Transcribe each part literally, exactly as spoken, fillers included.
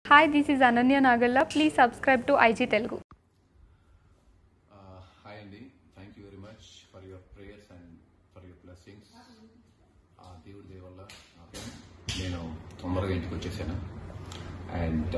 Hi, this is Ananya Nagalla. Please subscribe to I G Telugu. Uh, hi Andy, thank you very much for your prayers and for your blessings. దేవుడి దయ వల్ల నేను తొందరగా ఇంటికి వచ్చేసాను. And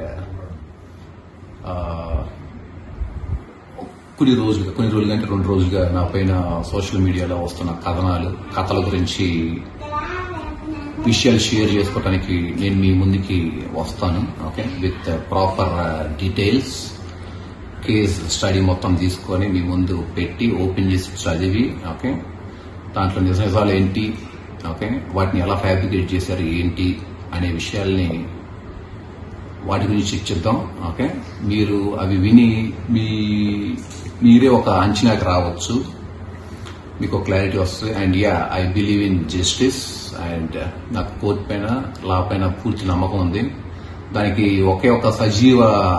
కొన్ని రోజులుగా కొన్ని రోజులు అంటే రెండు రోజులుగా నా పైన సోషల్ మీడియాలో వస్తున్న కథనాలు కథల గురించి విషయాలు షేర్ చేసుకోవడానికి నేను మీ ముందుకి వస్తాను. Okay, with proper details case study మొత్తం తీసుకొని మీ ముందు పెట్టి ఓపెన్ చేసి చదివి, ఓకే, దాంట్లో నిజ నిజాలు ఏంటి, ఓకే, వాటిని ఎలా ఫ్యాబ్రికేట్ చేశారు ఏంటి అనే విషయాల్ని వాటి గురించి చర్చిద్దాం. ఓకే, మీరు అవి విని మీ మీరే ఒక అంచనాకి రావచ్చు, మీకు క్లారిటీ వస్తుంది. And ya, I believe in justice. And నాకు కోర్టు పైన లా పైన పూర్తి నమ్మకం ఉంది. దానికి ఒకే ఒక సజీవ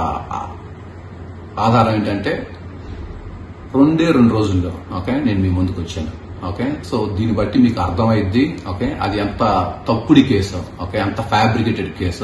ఆధారం ఏంటంటే రెండే రెండు రోజుల్లో, ఓకే, నేను మీ ముందుకు వచ్చాను. ఓకే, సో దీన్ని బట్టి మీకు అర్థమైద్ది, ఓకే, అది ఎంత తప్పుడు కేసు, ఓకే, ఎంత ఫ్యాబ్రికేటెడ్ కేసు.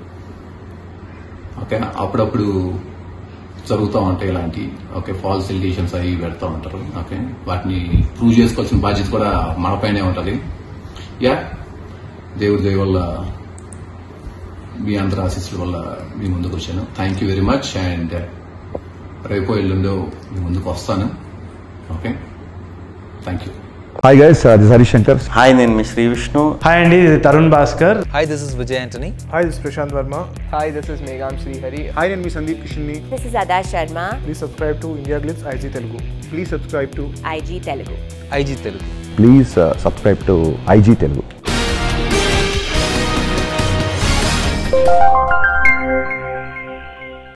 ఓకే, అప్పుడప్పుడు జరుగుతూ ఉంటాయి ఇలాంటి, ఓకే, ఫాల్స్ ఎలిగేషన్స్ అవి పెడతా ఉంటారు. ఓకే, వాటిని ప్రూవ్ చేసుకోవాల్సిన బాధ్యత కూడా మనపైనే ఉంటుంది. యా, దేవుడి దయ వల్ల మీ అందరి ఆశీస్సుల వల్ల మీ ముందుకు వచ్చాను. Thank you very much. And రేపో ఎల్లుండో మీ ముందుకు వస్తాను. Okay, thank you. Hi guys, uh, this is Harishankar. Hi, name is Sri Vishnu. Hi Andy, this is Tarun Bhaskar. Hi, this is Vijay Anthony. Hi, this is Prashant Verma. Hi, this is Megham Srihari. Hi, name is Sandeep Kishnani. This is Ada Sharma. Please subscribe to IndiaGlitz I G Telugu. Please subscribe to I G Telugu. I G Telugu. Please uh, subscribe to I G Telugu.